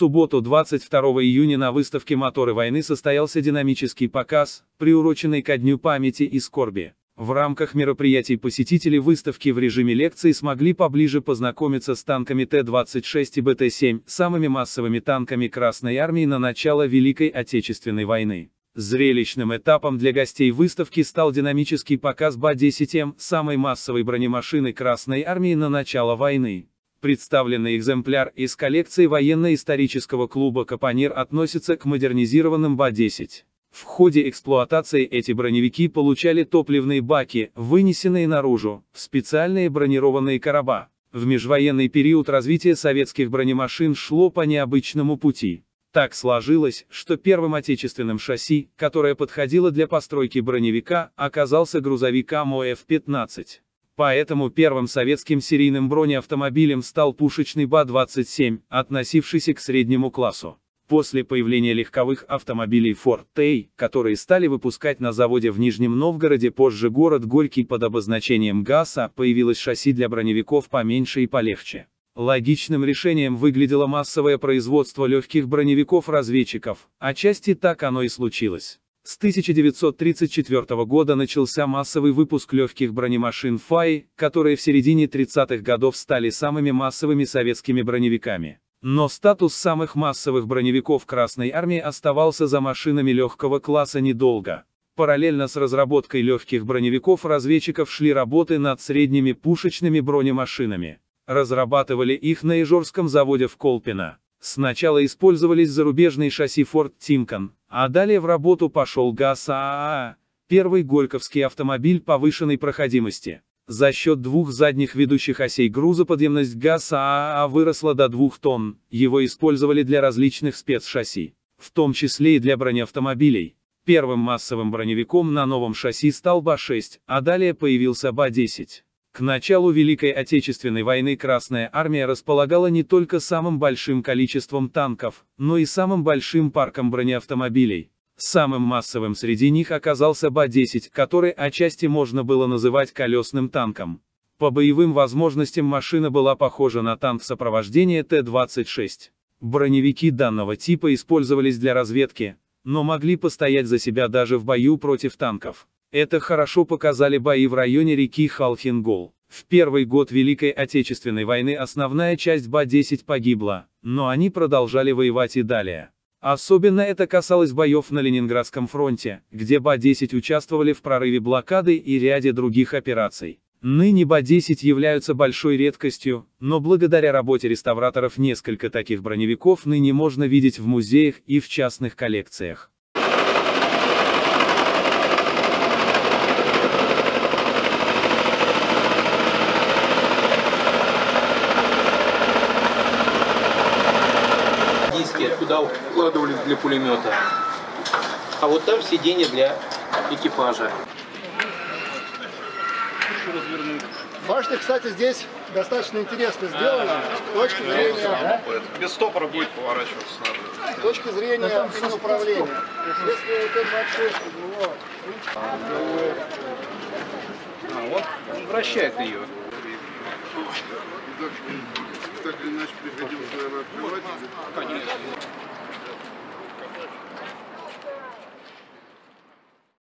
субботу 22 июня на выставке «Моторы войны» состоялся динамический показ, приуроченный ко Дню памяти и скорби. В рамках мероприятий посетители выставки в режиме лекции смогли поближе познакомиться с танками Т-26 и БТ-7, самыми массовыми танками Красной Армии на начало Великой Отечественной войны. Зрелищным этапом для гостей выставки стал динамический показ БА-10М, самой массовой бронемашины Красной Армии на начало войны. Представленный экземпляр из коллекции военно-исторического клуба «Капонир» относится к модернизированным БА-10. В ходе эксплуатации эти броневики получали топливные баки, вынесенные наружу, в специальные бронированные короба. В межвоенный период развитие советских бронемашин шло по необычному пути. Так сложилось, что первым отечественным шасси, которое подходило для постройки броневика, оказался грузовик АМО-Ф-15. Поэтому первым советским серийным бронеавтомобилем стал пушечный БА-27, относившийся к среднему классу. После появления легковых автомобилей Ford T, которые стали выпускать на заводе в Нижнем Новгороде, позже город Горький под обозначением ГАЗа, появилось шасси для броневиков поменьше и полегче. Логичным решением выглядело массовое производство легких броневиков-разведчиков, отчасти так оно и случилось. С 1934 года начался массовый выпуск легких бронемашин ФАИ, которые в середине 30-х годов стали самыми массовыми советскими броневиками. Но статус самых массовых броневиков Красной Армии оставался за машинами легкого класса недолго. Параллельно с разработкой легких броневиков-разведчиков шли работы над средними пушечными бронемашинами. Разрабатывали их на Ижорском заводе в Колпино. Сначала использовались зарубежные шасси Ford Timken, а далее в работу пошел ГАЗ ААА, первый горьковский автомобиль повышенной проходимости. За счет двух задних ведущих осей грузоподъемность ГАЗ ААА выросла до 2 тонн, его использовали для различных спецшасси, в том числе и для бронеавтомобилей. Первым массовым броневиком на новом шасси стал БА-6, а далее появился БА-10. К началу Великой Отечественной войны Красная Армия располагала не только самым большим количеством танков, но и самым большим парком бронеавтомобилей. Самым массовым среди них оказался БА-10, который отчасти можно было называть колесным танком. По боевым возможностям машина была похожа на танк сопровождения Т-26. Броневики данного типа использовались для разведки, но могли постоять за себя даже в бою против танков. Это хорошо показали бои в районе реки Халхин-Гол. В первый год Великой Отечественной войны основная часть БА-10 погибла, но они продолжали воевать и далее. Особенно это касалось боев на Ленинградском фронте, где БА-10 участвовали в прорыве блокады и ряде других операций. Ныне БА-10 являются большой редкостью, но благодаря работе реставраторов несколько таких броневиков ныне можно видеть в музеях и в частных коллекциях. Туда укладывались для пулемета, а вот там сиденье для экипажа. Башня, кстати, здесь достаточно интересно сделана с точки зрения... Без стопора будет поворачиваться надо. С точки зрения именно управления. Если вот Т-26 Вот он вращает ее. Так или иначе приходилось, наверное, открывать. Конечно.